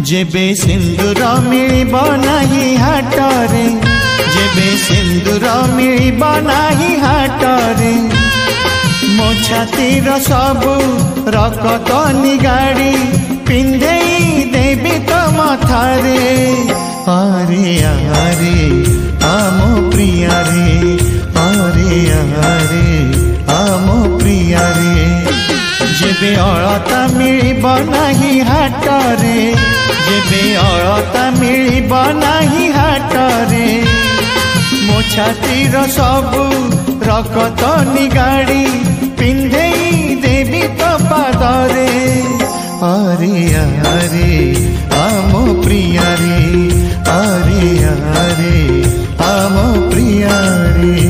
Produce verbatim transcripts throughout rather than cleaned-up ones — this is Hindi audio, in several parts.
जेबे सिंदूर मिलिब नाही हाटरे जेबे सिंदूर मिलिब नाही हाटरे मो छातीर सबु रकत निगाड़ी पिंधेई देवी तो मथारे अरे अरे आमो प्रिया रे अरे अरे आमो प्रिया रे जेबे अलता मिलिब नाही हाटरे जेबे अलता मिलिब नाही हाटरे मो छातीर सबु रकत निगाड़ी पिंधेई देवी तो पादरे अरे अरे आमो प्रिया रे अरे अरे आमो प्रिया रे।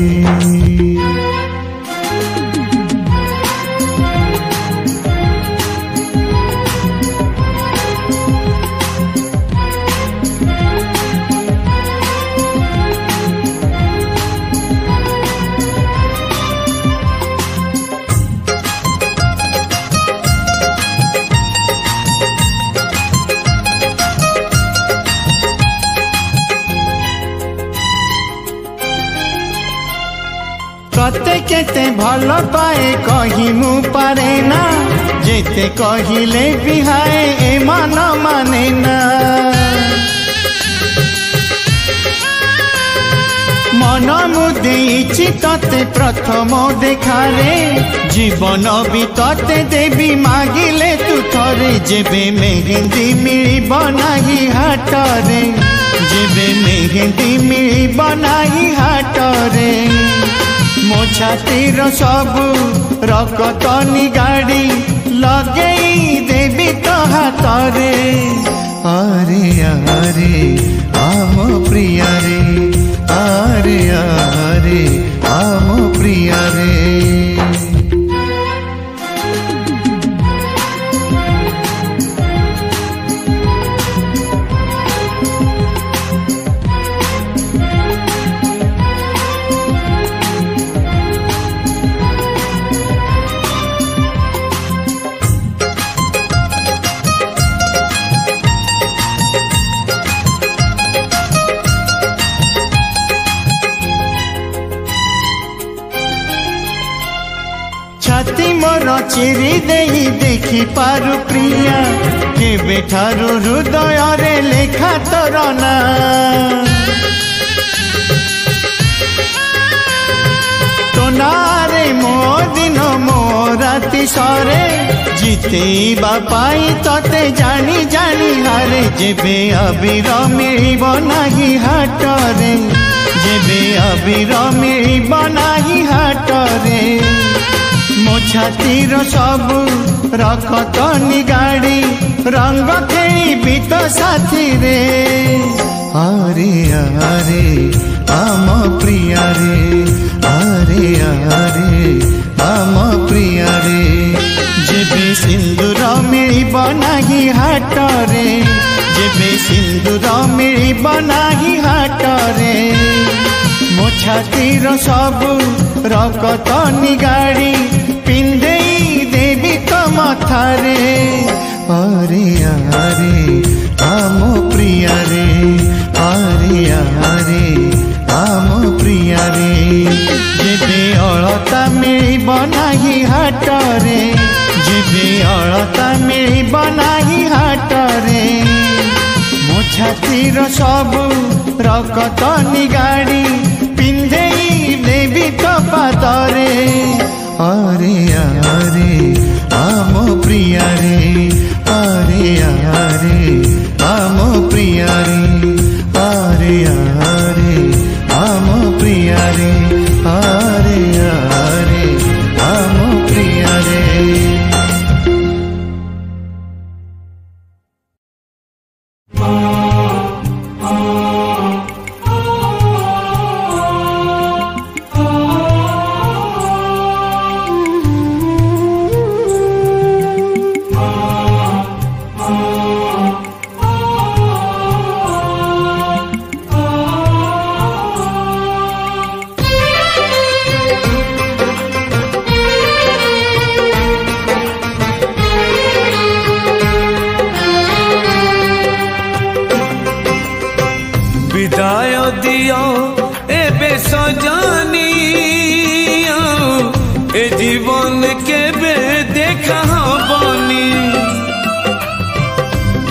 कते केते भल पाए कही मु पारे ना जेते कहिले बिहाए ए मन माने ना मन मुदेइछि तते प्रथम देखारे जीवन भी तते देवी मागिले तू थरे जेबे मेहंदी मिलिब नाही हाटरे जेबे मेहंदी मिलिब नाही हाटरे मो छातीर सबु रकत निगाड़ी लगेई देवी तो हाथरे अरे अरे आमो प्रिया रे अरे अरे आमो प्रिया रे। छाती मोर चिरी देही देखी पारु प्रिया केबे ठारू हृदय रे लेखा तोर ना तो नारे मो दिन मो राति सरे जीतेबा पाई तते जानी जानी हारे जेबे अबीर मिलिब नाही हाटरे जेबे अबीर मिलिब नाही हाटरे मो छातीर सबु रकत निगाड़ी रंग खेली तो साथी रे अरे अरे आम प्रिया रे अरे अरे आम प्रिया रे जेबे सिंदूर मिलिब नाही हाटरे जेबे सिंदूर मिलिब नाही हाटरे मो छातीर सबु रकत निगाड़ी पिंधेई देवी तो मथारे अरे अरे आमो प्रिया रे अरे अरे आमो प्रिया रे जेबे अलता मिलिब नाही हाटरे जेबे अलता मिलिब नाही हाटरे मो छातीर सबु रकत निगाड़ी पिंधेई देवी तो पादरे अरे अरे आमो प्रिया रे अरे अरे आमो प्रिया रे अरे अरे आमो प्रिया रे अरे अरे आमो प्रिया रे।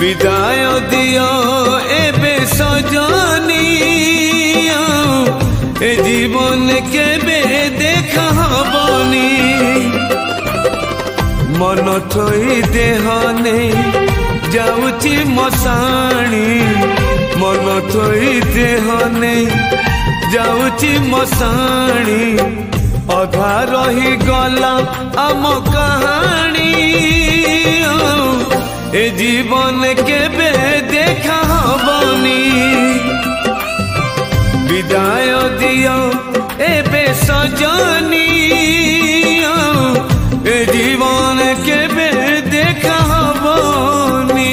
विदाय दियो एबे सजनी ए जीवन केबे देखा हबनी मन थई देह नहीं जाऊची मसाणी मन थई देह नहीं जाऊची मसाणी अधा रही गला आम कहानी ए जीवन केबे देखा हबनी विदाय दियो एबे सजनी ए जीवन केबे देखा हबनी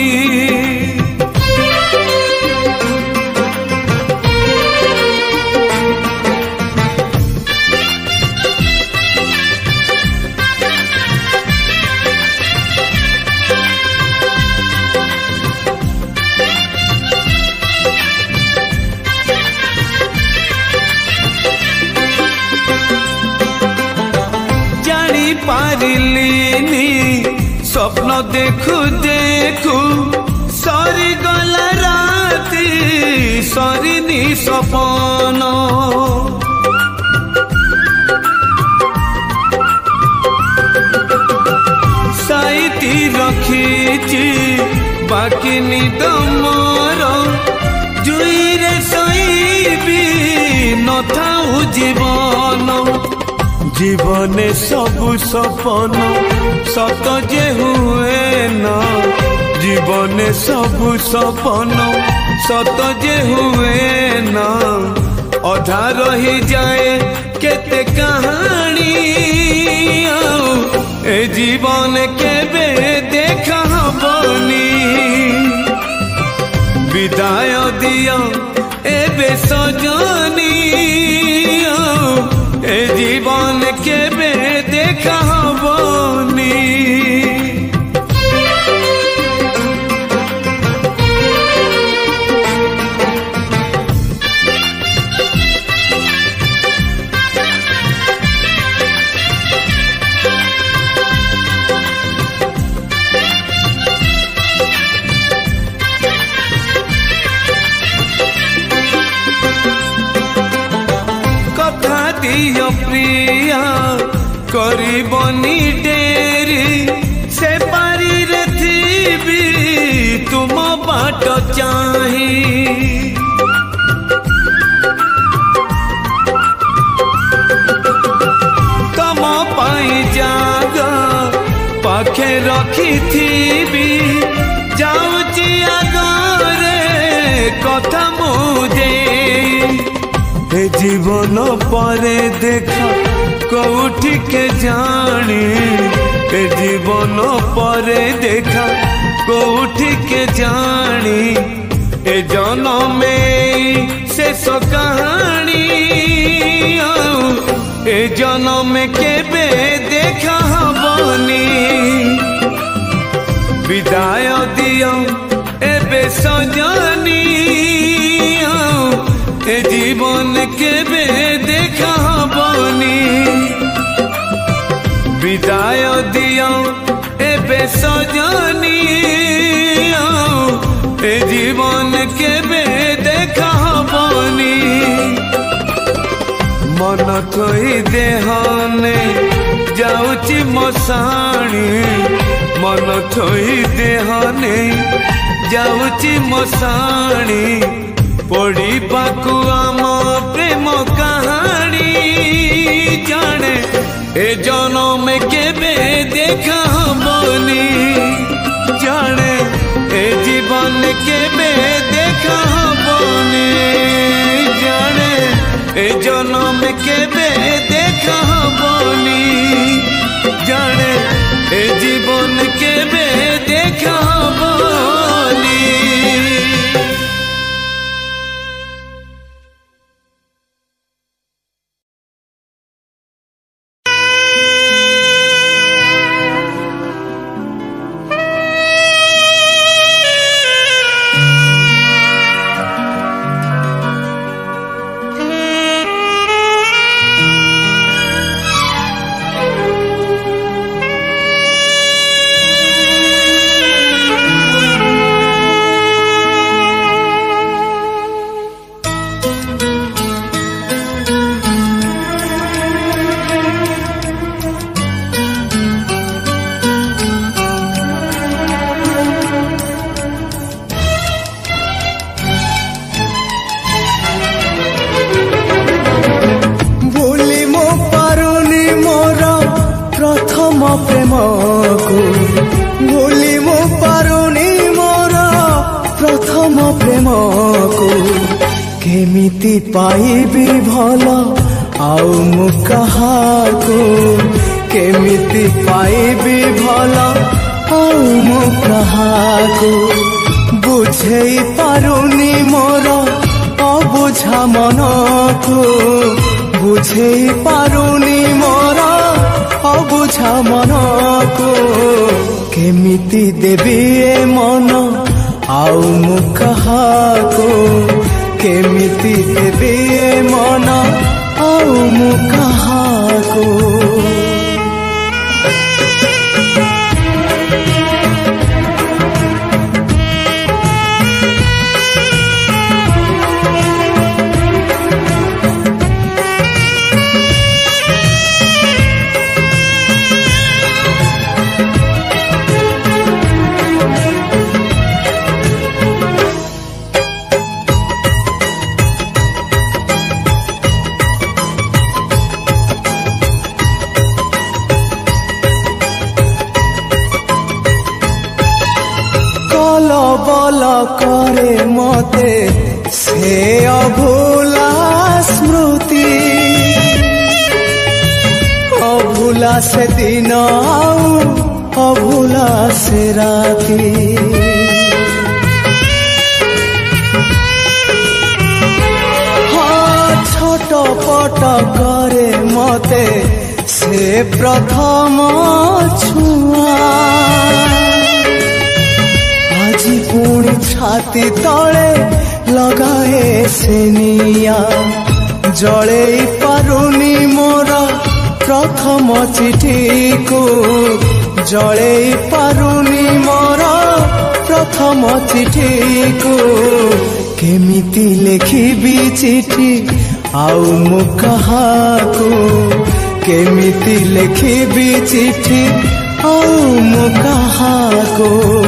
पारिलिनी स्वप्न देखु देखु सरी गला राती सरीनी सपन साइती रखीची बाकी निद मोर जुईरे सईबी नथाऊ जीवन जीवने सबु सपन सत जे हुए ना जीवने सबु सपन सत जे हुए ना अधा रही जाए केते कहानी ए जीवन केबे देखा हबनी विदाय दियो एबे सजनी ए जीवन केबे देखा हबनी दियो प्रिया करीबनी डेरी से पारी रे थी तुम बाट चाही तम पाई जागा पाखे रखी थी जाऊची आगरे कथा मुझे ए जीवन परे देखा कौठी के जानी ए जीवन परे देखा कौठी के जानी ए जन्म में शेष कहानी ए जन्म केबे देखा हबनी विदाय दियो एबे सजनी ए जीवन केबे देखा हबनी विदाय दियो एबे सजनी ए जीवन केबे देखा हबनी मन थई देहने जाऊची मसाणी मन थई देहने जाऊची मसाणी पढ़ी पाकु आम प्रेम कहानी जाने ए जन्म केबे देखा हबनी जाने ए जीवन केबे देखा हबनी जाने ए जन्म केबे देखा हबनी जाने ए जीवन केबे देखा हबनी। को भूली मु पारुनी मोर प्रथम प्रेम को केमिति पाइबी भल आउ मु कहाको केमिति पाइबी भल आउ मु कहाको बुझेई पारुनी मोर अबुझा मन को बुझेई पारुनी मोर अबुझा मन को केमिति देबी ए मन आउ मु कहाको केमिति देबी ए मन आउ मु कहाको बल करे मते से अभूला स्मृति अभूला से दिन आउ अभूला से राती हाँ छोट पट करे मते से प्रथम छुआ आजी पुणी छाती तले लगाए सेनिया जले पारुनी मोर प्रथम चिठी को जले पारुनी मोर प्रथम चिठी को केमिति लिखिबी चिठी आउ मु कहाको केमिति लिखिबी चिठी आउ मु कहाको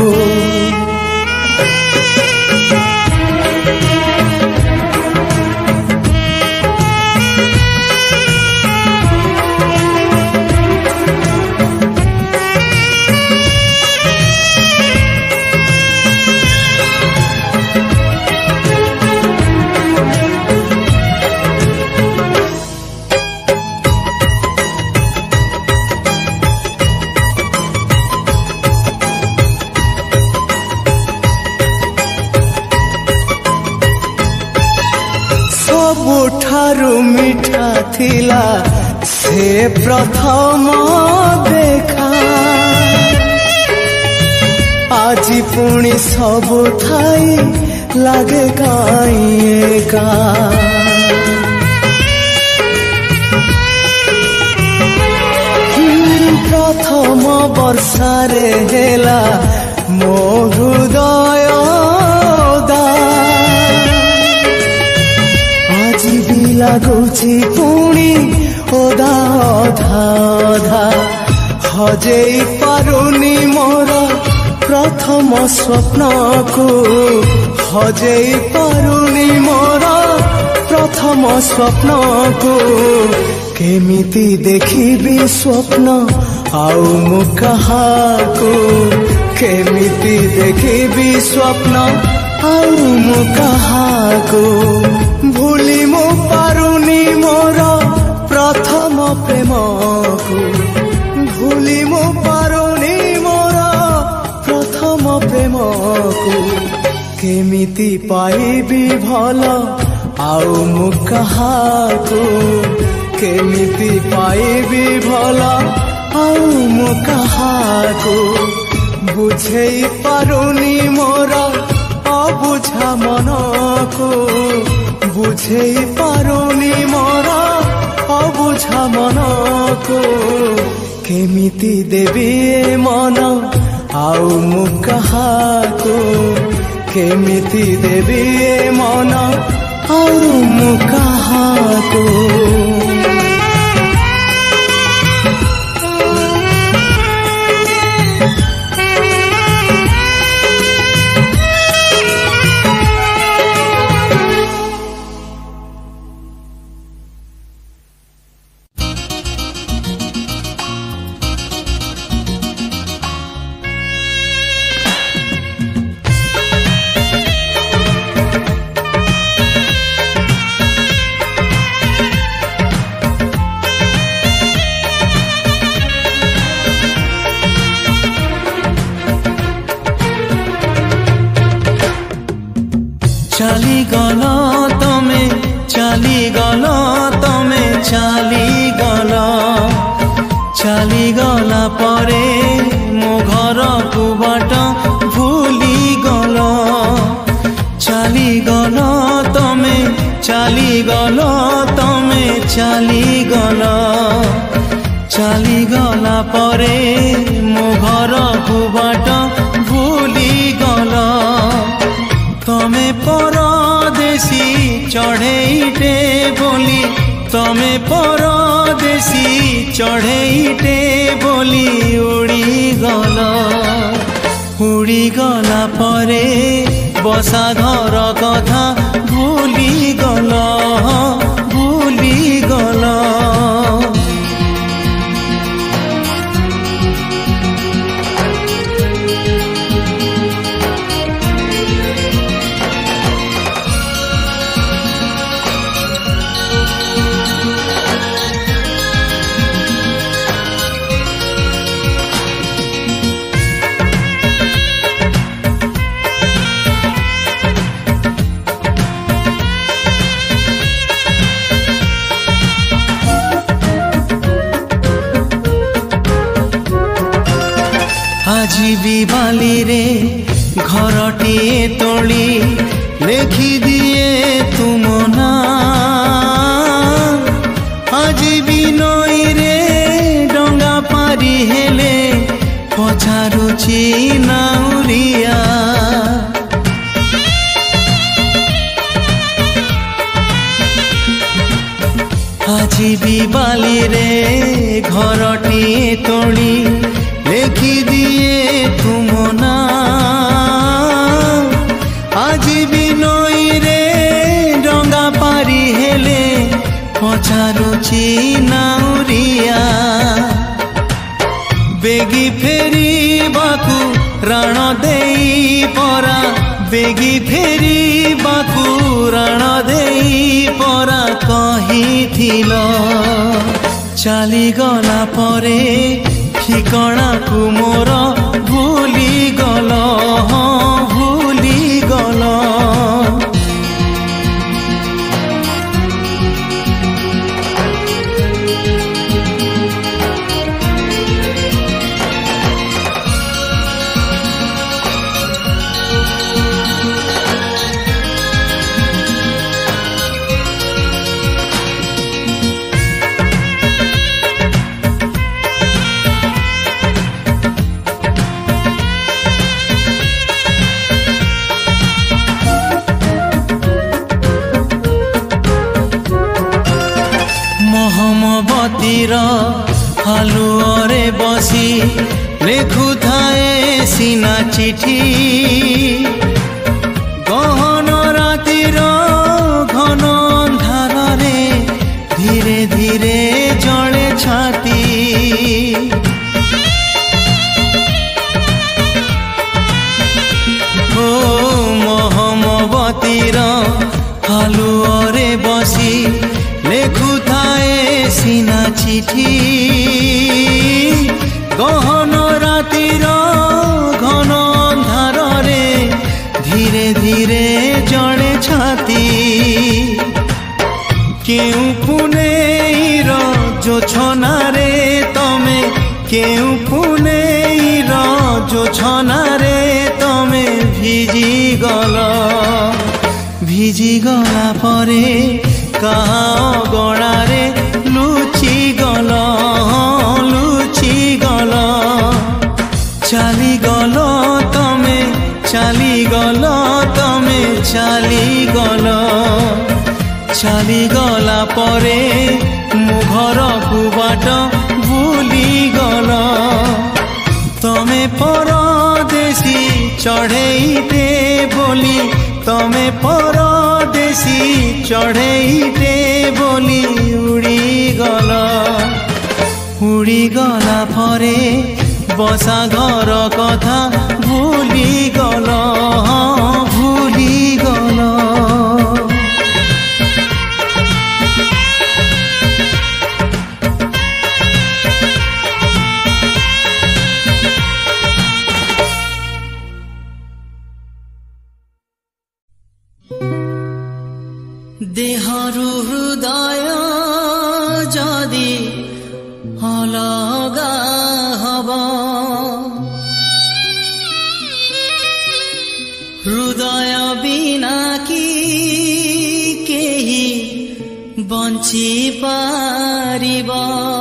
सबुठारु मिठा थिला से प्रथम देखा आजी पुणी सबु थाई लागे काई एका प्रथम वर्षारे हेला मो हृदय लगुची पुणी ओदा अधा अधा हजेई पारुनी मोर प्रथम स्वप्न को हजेई पारुनी मोर प्रथम स्वप्न को केमिति देखिबी स्वप्न आउ मु कहाको केमिति देखिबी स्वप्न आउ मु कहाको भूली मु पारुनी मोर प्रथम प्रेम को भूली मु पारुनी मोर प्रथम प्रेम को केमिति पाइबी भल आउ मु कहाको केमिति पाइबी भल आउ मु कहाको बुझेई पारुनी मोर अबुझा मन को बुझेई पारुनी मोर अबुझा मन को केमिति देबी ए मन आउ मु कहाको केमिति देबी ए मन आउ मु कहाको चाली गल तमे चाली गल तमे चाली गल चाली गला परे मो घर को बाट भूली गल चाली गल तमे चाली गल तमे चाली गल चाली गला परे मो घर को बाट भूली गल तमे परदेसी चढ़ेईटे बोली तमे परदेसी चढ़ेईटे बोली उड़ी गल उड़ी गला परे बसा घर कथा भूली गल भूली गल आजीबी बाली रे घरटीए तोली लेखी दिए तुम ना आजीबी नई रे डंगा पारी हेले पछारुची नाउरिया आजीबी बाली रे घरटीए तोली लेखी दिए तुम ना आज भी नई रे डंगा पारी हेले पछारुची नाउरिया बेगी फेरी बाकू राण देई परा बेगी फेरी बाकू राण देई परा कहिथिलो चाली गला परे ठिकणा को मोर भूली गल भूली गल मोहम्मतीर हालुअरे बसी लेखु थाए सीना चिठी गहन रातिर घन अंधार रे धीरे धीरे जड़े छाती ओ मोहम्मतीर हालुअरे बसी लेखु थाए सीना चिठी गहन रातिर घन अंधार रे धीरे धीरे जड़े छाती केउ पुनेईर जोछना रे तमे केउ पुनेईर जोछना रे तमे भिजी गल भिजी गला परे कहाँ गणारे लुचि गल लुचि गल चाली गल तमे चाली गल तमे चाली गल चाली गला परे मो घर को बाट भूली गल तमे परदेसी चढ़ेईटे बोली तमे परदेसी चढ़ेईटे बोली उड़ी गल उड़ी गला परे बसा घर कथा भूली गल भूली गल Thank you. देहरु हृदय जदि अलगा हब हृदय बिना कि केही बंची पारिबा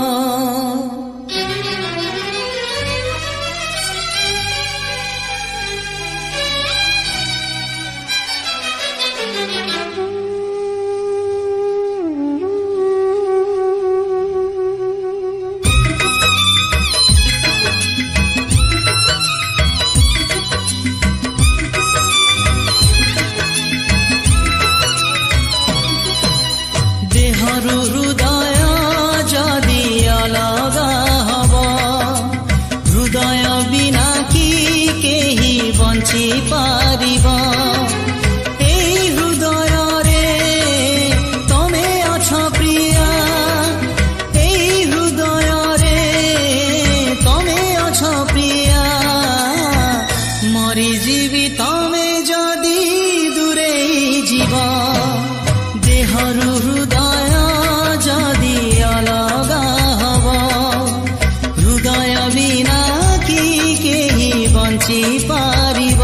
हृदय जदि अलगा हब हृदय बिना कि केही बंची पारिब एई हृदय रे तमे अछ प्रिया एई हृदय रे तमे अछ प्रिया मरी जीवी तमे जदि दूरे जीव देहरु हृदय जदि अलगा हब हृदय बिना कि केही बंची पारिब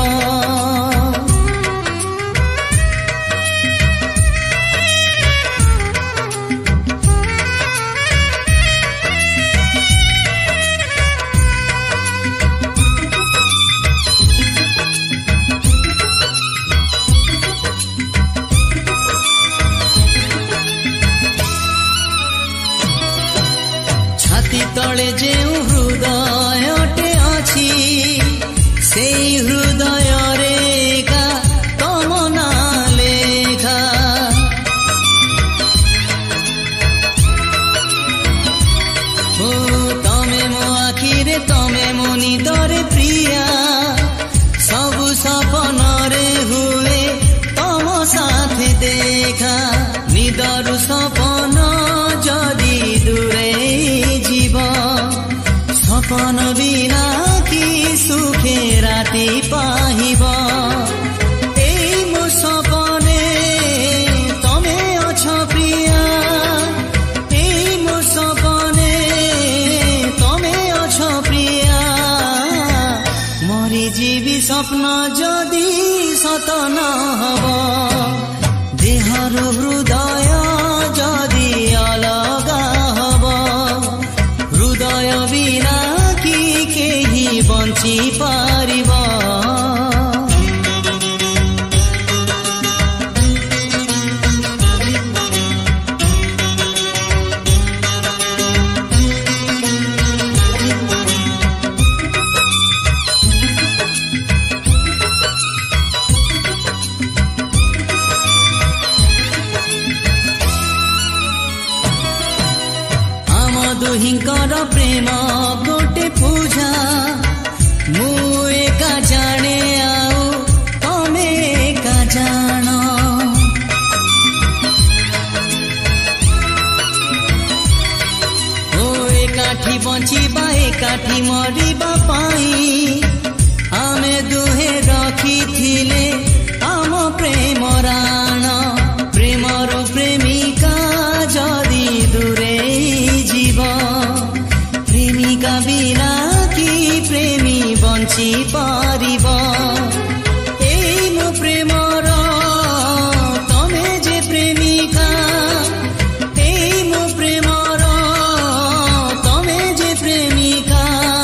तले जेउ हृदयटे अछि सेई हृदय रेखा तम ना लेखा ओ तमे मो आखिरे तमे मो निदरे प्रिया सबु सपन रे हुए तम साथे देखा निदरु सपन जदि दूरे सपन बिना कि सुखे राति पाहिब एई मो सपने तमे अछ प्रिया एई मो सपने तमे अछ प्रिया मरी जीवी स्वप्न जदि सत न हब देहरु हृदय जदि अलगा हब हृदय बिना कि केही बंची पारिब दुहिंकर प्रेम गोटे पूजा मु एका जाने आउ तमे एका जान ओ एकाठी बंचिबा एकाठी मरिबा पाई आमे दुहे रखिथिले आम प्रेम राण प्रेमर प्रेमिका जदि दूरे प्रेमिका बिना कि प्रेमी बंची पारिब एई मो प्रेमर तमे जे प्रेमिका एई मो प्रेमर तमे जे प्रेमिका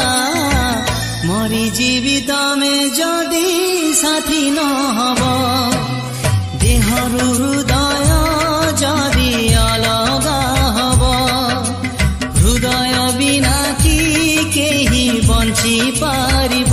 मरी जीवी तमे जदि साथी न हब देहरु हृदय जदि अलगा हब हृदय बिना कि केही बंची पारिब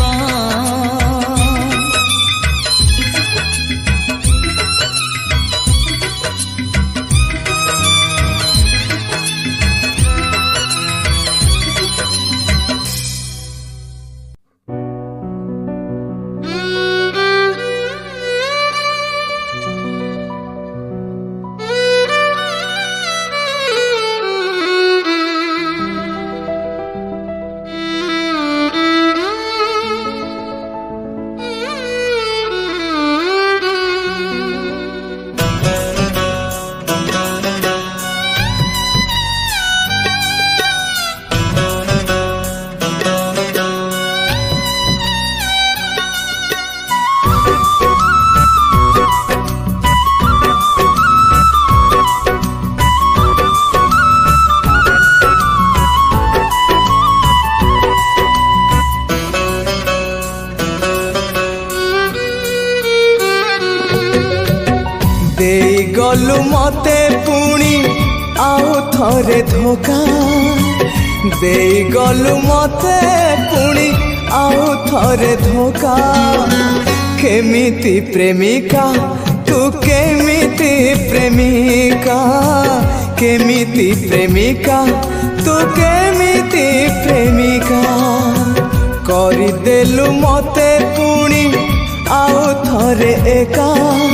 गलु मते पुणी आउ थरे धोखा दे गलु मते पुणी आउ थरे धोखा केमिति प्रेमिका तू केमिति प्रेमिका केमिति प्रेमिका तू केमिति प्रेमिका करदेलु मते पुणी आउ थरे एका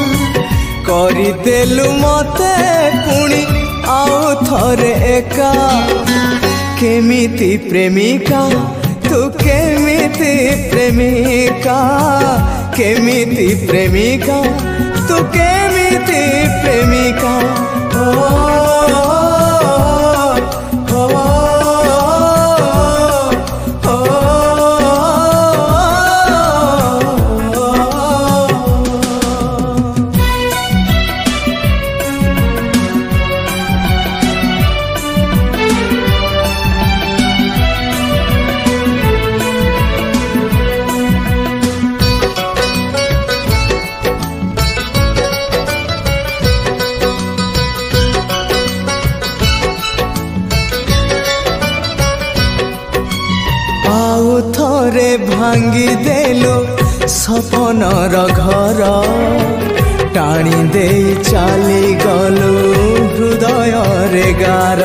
करदेलु मते पुणी आउ थरे एका केमिति प्रेमिका तू केमिति प्रेमिका केमिति प्रेमिका तू केमिति प्रेमिका ओ थरे भांगी देलो सपनर घर टाणी दे चली गलु हृदय रे गार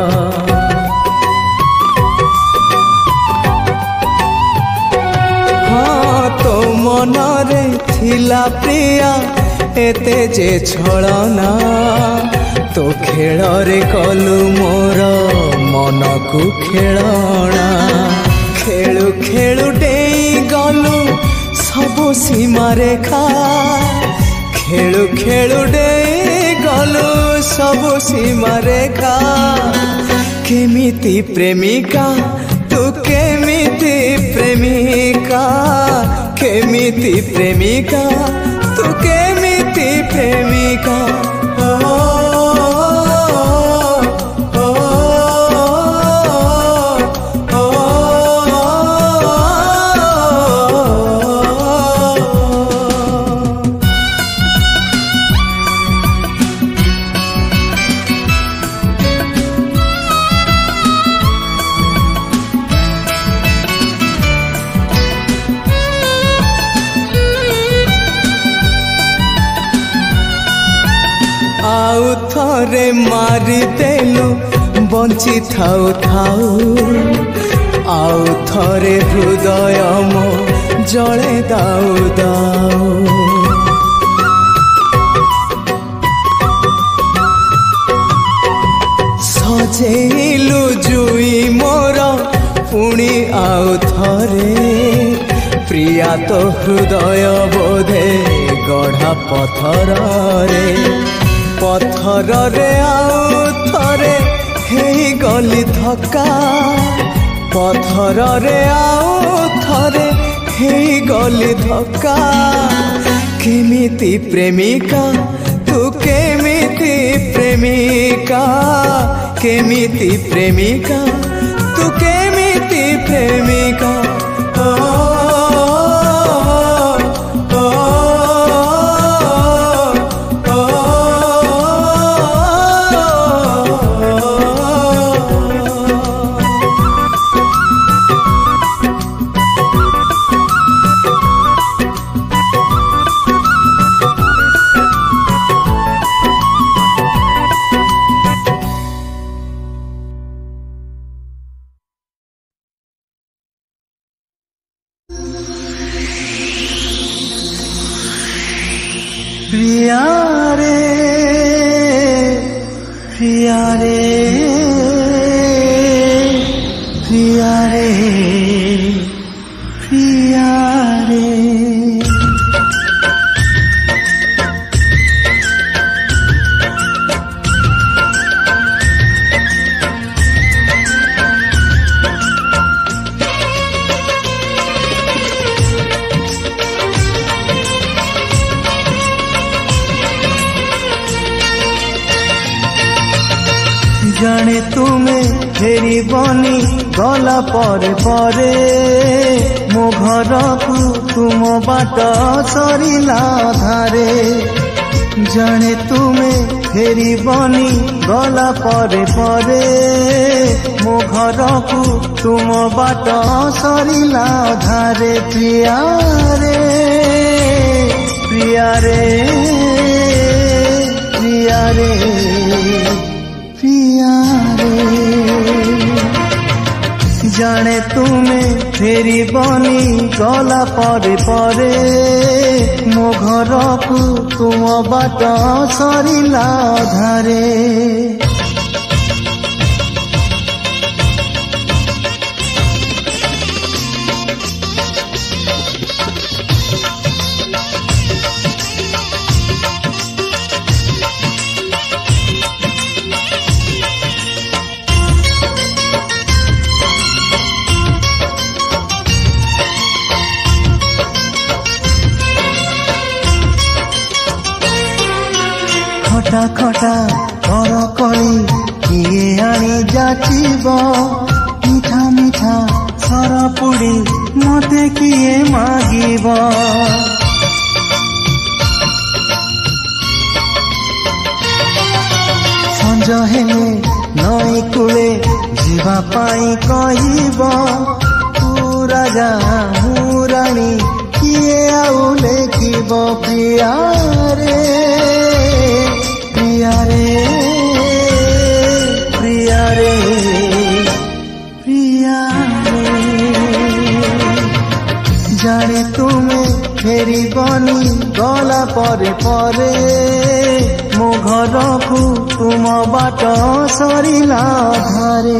हाँ तो मनरे थिला प्रिया एते जे छलना तो खेल रे कलु मोर मन को खेलना खेलु खेलु डेई गलु सबु सीमा रेखा खेलु खेलु डेई गलु सबु सीमा रेखा केमिति प्रेमिका तू केमिति प्रेमिका केमिति प्रेमिका तू केमिति प्रेमिका आउ थरे मारी देलु बंची थाउ थाउ आउ थरे हृदय मो जले दाउ दाउ सजेलु जुई मोर पुणी आउ थरे प्रिया तो हृदय बोधे गढ़ा पथर रे पथर रे आउ थरे हेई गली धक्का पथर रे आउ थरे हेई गली धक्का केमिति प्रेमिका तू केमिति प्रेमिका केमिति प्रेमिका तू केमिति प्रेमिका प्रिया रे प्रिया रे प्रिया रे प्रिया रे जाने तुम्हें फेरी बनी गला परे परे मो घर को तुम बाट सरिला धारे जाने तुमे फेरी बनी गला परे परे मो घर को तुम बाट सरिला धारे प्रिया रे प्रिया रे प्रिया रे प्रिया रे जाने तुमे फेरी बनी गला परे परे मो घर को तुम बाट सरिला धारे खटा खटा कर कली किए आनी जाचिब मीठा मीठा सर पुड़ी मते किए मागिब संज हेले नई कूले जीवा पाई कहिब तू राजा हूँ रानी किए आउ लेखिब प्रिया रे प्रिया रे प्रिया रे प्रिया रे जाने तुमे फेरी बनी गला परे परे मो घर को तुम बाट सरिला धारे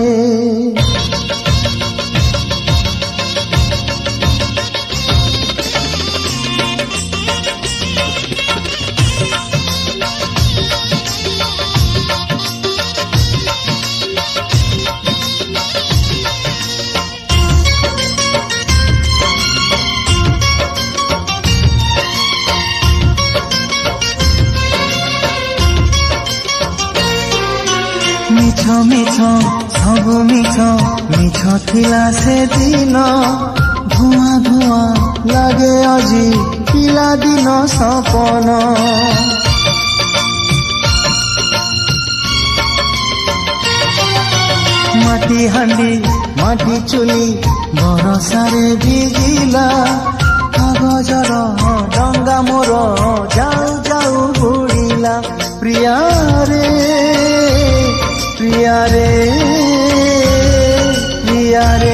मिछ मिछ सब मिछ मिछ थिला से दिन धुआ धुआ लागे अजी पिला दिन सपन माटी हांडी माटी चुली बरसारे भिजिला कागजर डंगा मोर जाऊ जाऊ बुड़िला प्रिया रे प्रिया रे प्रिया रे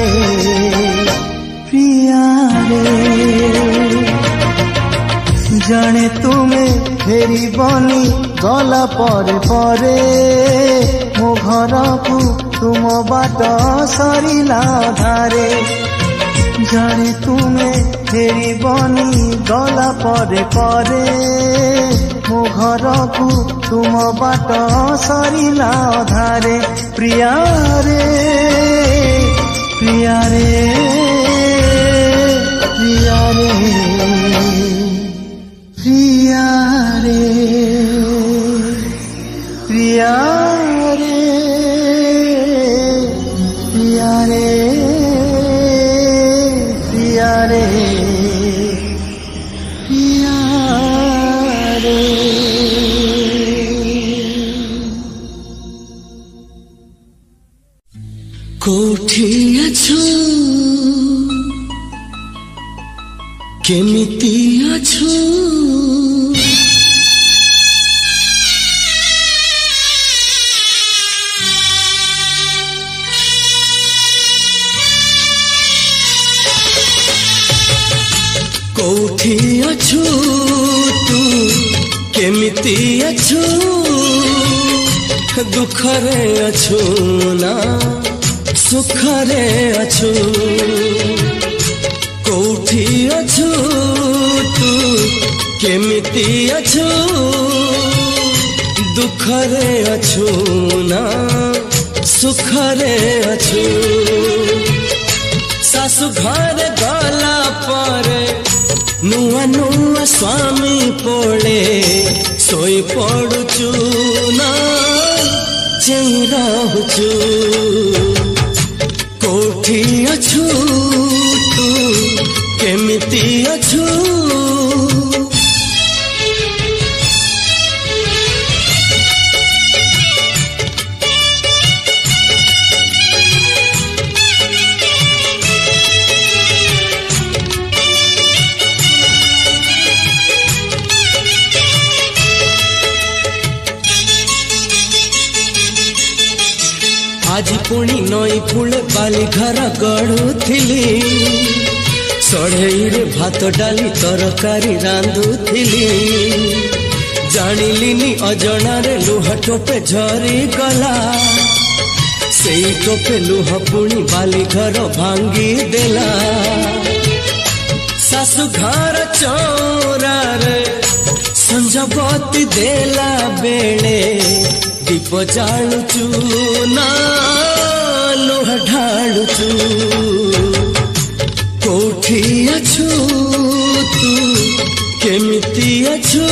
प्रिया रे जाने तुमे फेरी बनी गला परे परे मो घर को तुम बाट सरिला धारे जाने तुमे फेरी बनी गला परे परे मो घर को तुम बाट सरिला धारे प्रिया रे प्रिया रे प्रिया रे प्रिया रे प्रिया रे प्रिया रे प्रिया रे प्रिया रे कोठी अछु केमिति अछु कोठी अछु तू केमिति अछु दुखरे अछु ना सुखरे अछु कोठी अछु तू केमिति अछु दुखरे अछु ना सुखरे अछु सासु घर गला परे नुआ नुआ स्वामी पड़े सोई पड़ुचु ना चेई रहुचु कोठी अछु तू केमिति अछु আজি पुणी नई कूले बाली घर गढ़ुथिली सढ़ेईरे भात डाली तरकारी रांधुथिली जानिलिनी अजणारे लुह टोपे झरी गला से टोपे लुह पुणी बाली घर भांगी देला सासु घर चौरारे संजबती देला बेले दीप जालुचु ना लुह ढालुचु कोठी अछु तू केमिति अछु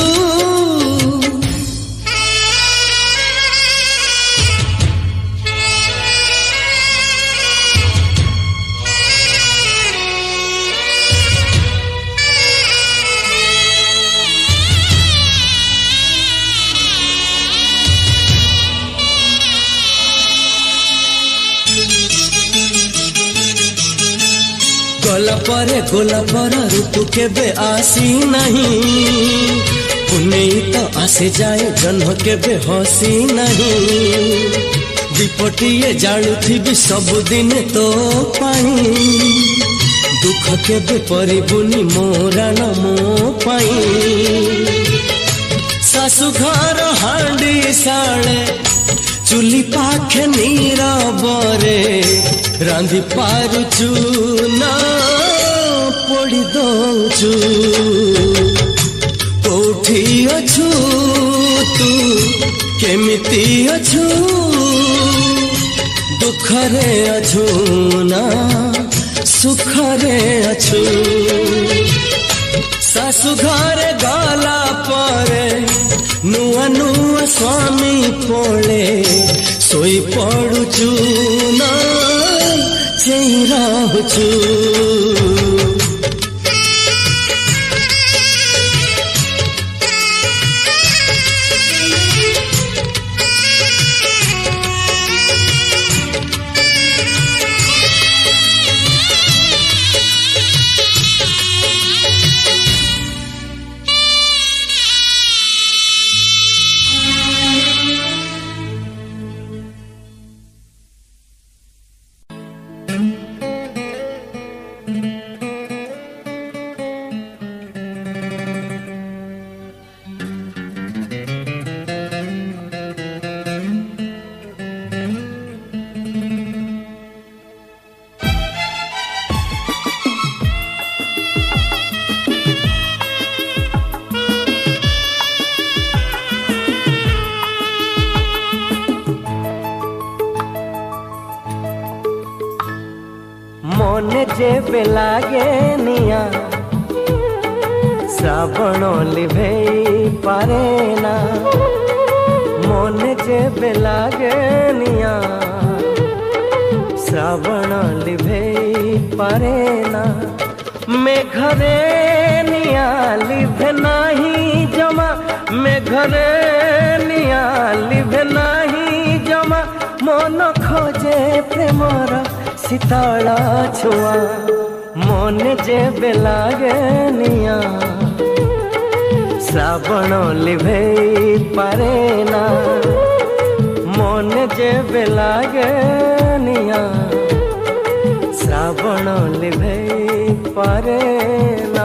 गोला परे गोला पर ऋतु केबे आसी नहीं पुनई तो आसे जाए जन्म केबे हसी नहीं दीपटिए जालुथिबी सबुदिन तो पाई दुख केबे परिबुनी मोरान मो पाई सासु घर हांडी साले चुली पाखे नीरबरे रांधि पारुचु ना पोड़ी दौचु कोठी अछु तू केमिति अछु दुखरे अछु ना सुखरे अछु सासु घरे गला परे नुआ नुआ स्वामी पोले सोई पड़ुचु ना चेई रहूचु जेबे लागे निया श्रावण लिभे पारे ना मन जेबे लागे निया श्रावण लिभे पारे ना मेघरे निया लिभे नाही जमा मेघरे निया लिभे नाही जमा मन खोजे प्रेमर शीतल छुआ मन जेबे लागे निया श्रावण लिभे पारे ना मन जेबे लागे निया श्रावण लिभे पारे ना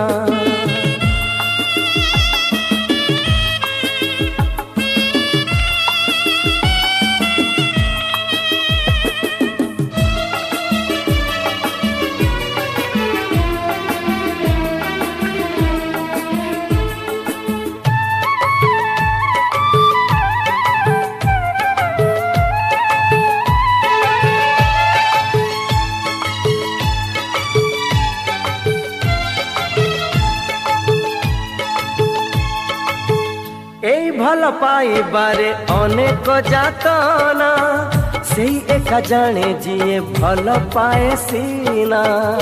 भल पाइबारे अनेक जातना से एका जाने जिए भल पाए सीना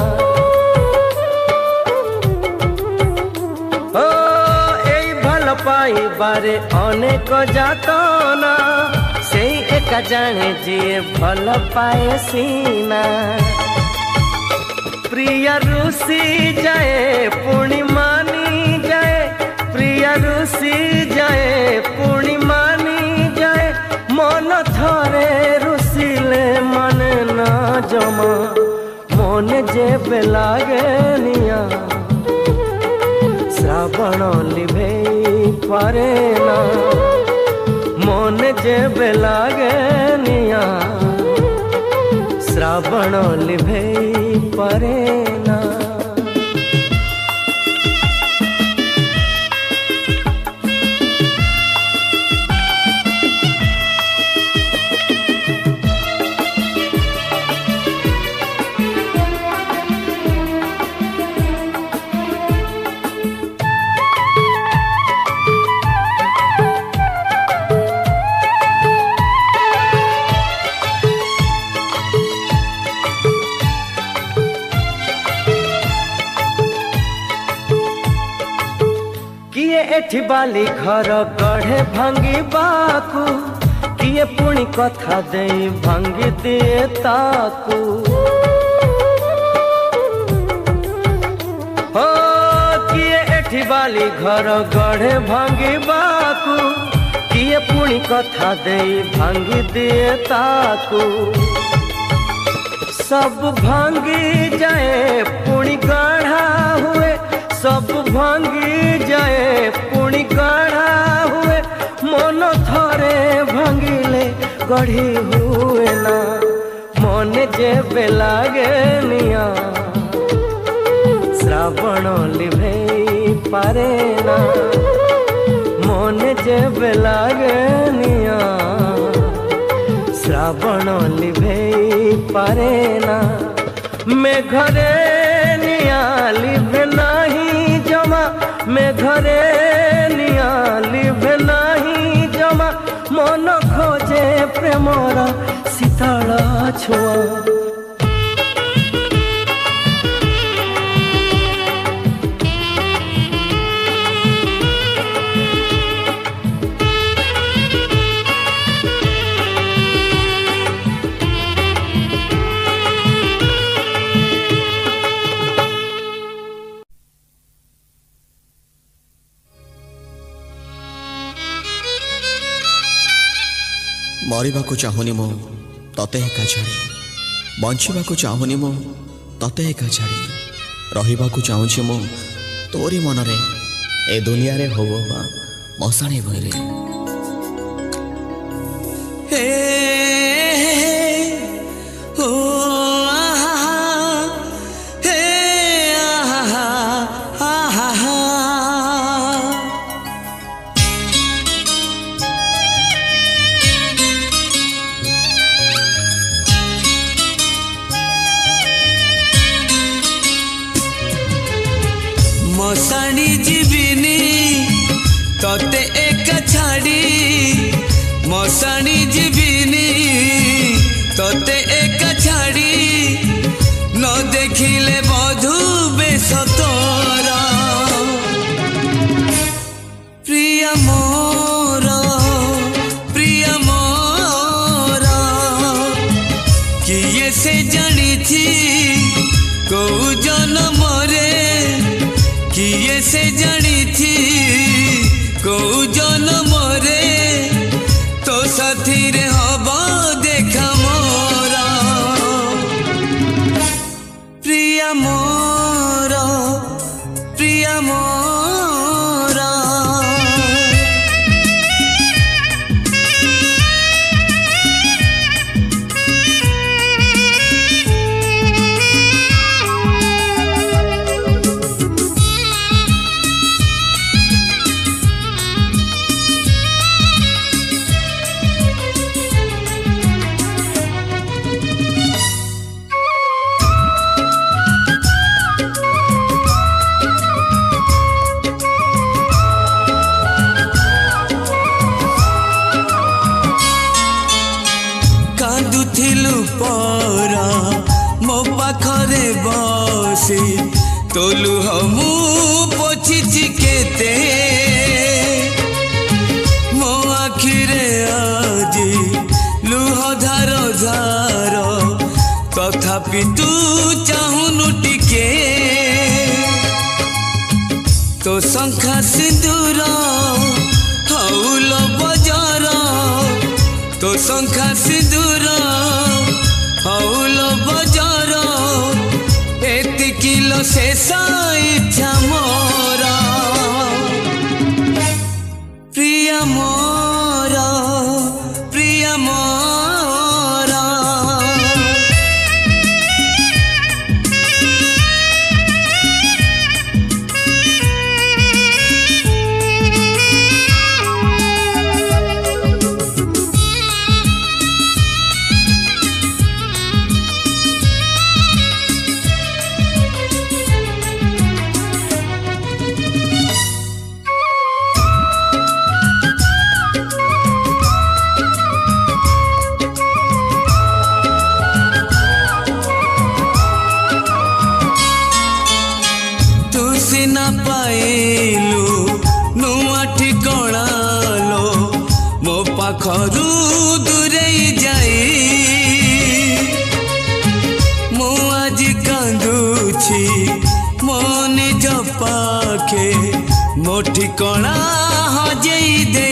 ओ एई भल पाइबारे अनेक जातना से एका जाने जिए भल पाए सीना प्रिय रुसी जाए पूर्णिमानी जाए प्रिय रुसी जाए पूर्णिमानी जाए मन थरे रुसिले जेबे लागे निया श्रावण लिभे पारे ना मन जेबे लागे निया श्रावण लिभे पारे ना। एठी बाली घर गढ़े भांगी बाकू किए पुणी कथा दे भांगी दिए ताकू हो किए एठी बाली घर गढ़े भांगी बाकू किए पुणी कथा दे भांगी दिए ताकू सब भांगी जाए पुणी गढ़ा हुए सब भांगी जाए पुणी गढ़ा हुए मन थरे भांगिले गढ़ी हुए ना मन जेबे लागे निया श्रावण लिभे पारे ना मन जेबे लागे निया श्रावण लिभे पारे ना मैं घरे निया लिभे नहीं जमा मैं घरे निया लिभे नहीं जमा मन खोजे प्रेमरा शीतल छुआ मरिबा को चाहुनी मो तते एका छाड़ी बंचिबा को चाहुनी मो तते एका छाड़ी रहिबा को चाहूची मो तोरी मनरे ए दुनिया रे होबो बा मसाणी भइले हे ओ आहा हे आहा आहा मसाणी जीविनी तते एक छाड़ी मसाणी जीविनी तते एक छाड़ी न देखिले बधू बेस तोरा प्रिय मोर प्रिय मोर किए से जानी थी को जन्म रे किए से जानी थी को जन्म रे तो साथी रे हबा देखा मोरा प्रिय मोरा प्रिय मोरा तोलु हमू पोछिछि केते मो आखिरे आजी लुह धार झार तथापि तू चाहुनु टिके तो शंखा सिंदूर हौल बजार तो शंखा सिंदूर हौल बजार ए शेष इच्छा मोर प्रिय मोर प्रिय मोर ना पाइलु नुआ ठिकणा लो मो पाखरु दूरे जाई मो आज कांदुछि मो निज पाखे मो ठिकणा हजेई दे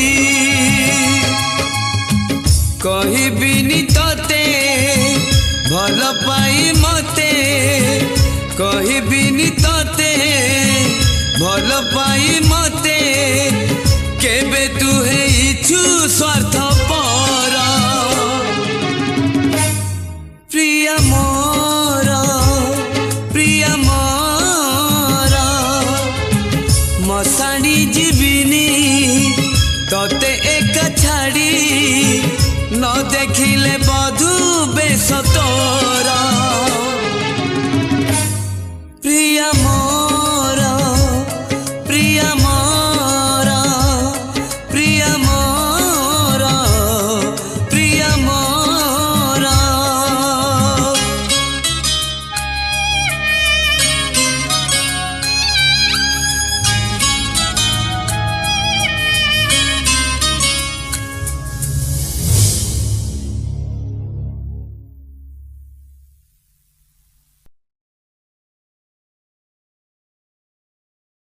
कहिबिनी तते भल पाई मते कहिबिनी तते भल पाई मते केबे तू हेइछु स्वार्थ पर प्रिय मोर प्रिय मोर मसाणी जीविनी तते एक छाड़ी न देखिले